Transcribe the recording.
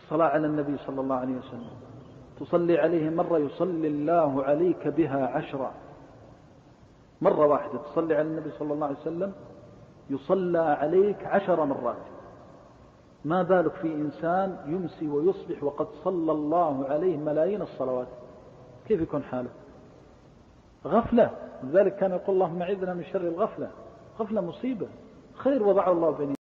الصلاة على النبي صلى الله عليه وسلم، تصلي عليه مرة يصلي الله عليك بها 10. مرة واحدة تصلي على النبي صلى الله عليه وسلم يصلى عليك 10 مرات. ما بالك في إنسان يمسي ويصبح وقد صلى الله عليه ملايين الصلوات، كيف يكون حاله؟ غفلة. لذلك كان يقول اللهم أعذنا من شر الغفلة. غفلة مصيبة، خير وضعه الله بين